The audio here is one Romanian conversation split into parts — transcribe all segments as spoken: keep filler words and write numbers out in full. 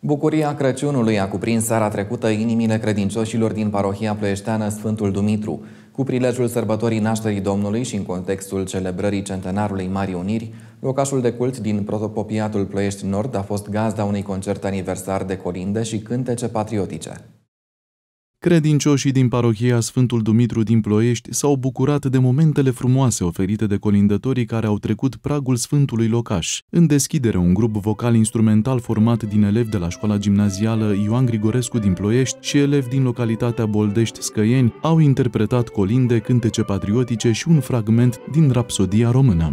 Bucuria Crăciunului a cuprins seara trecută inimile credincioșilor din parohia ploieșteană Sfântul Dumitru. Cu prilejul sărbătorii nașterii Domnului și în contextul celebrării centenarului Marii Uniri, locașul de cult din Protopopiatul Ploiești Nord a fost gazda unui concert aniversar de colinde și cântece patriotice. Credincioșii din parohia Sfântul Dumitru din Ploiești s-au bucurat de momentele frumoase oferite de colindătorii care au trecut pragul Sfântului Locaș. În deschidere, un grup vocal-instrumental format din elevi de la școala gimnazială Ioan Grigorescu din Ploiești și elevi din localitatea Boldești-Scăieni au interpretat colinde, cântece patriotice și un fragment din Rapsodia română.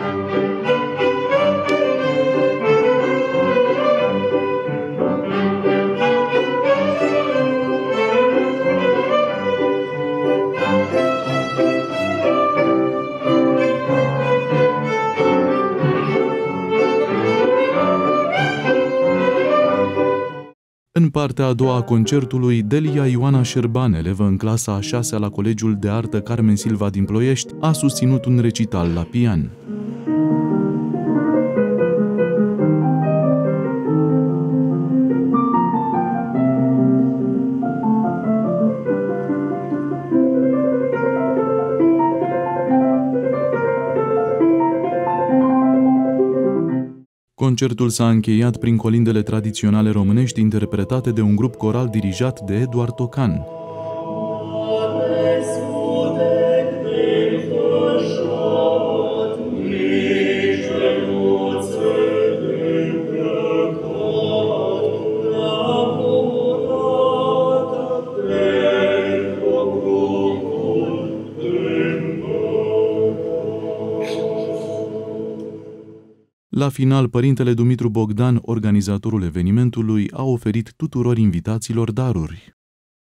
În partea a doua a concertului, Delia Ioana Șerban, elevă în clasa a șasea la Colegiul de Artă Carmen Silva din Ploiești, a susținut un recital la pian. Concertul s-a încheiat prin colindele tradiționale românești interpretate de un grup coral dirijat de Eduard Tocan. La final, părintele Dumitru Bogdan, organizatorul evenimentului, a oferit tuturor invitaților daruri.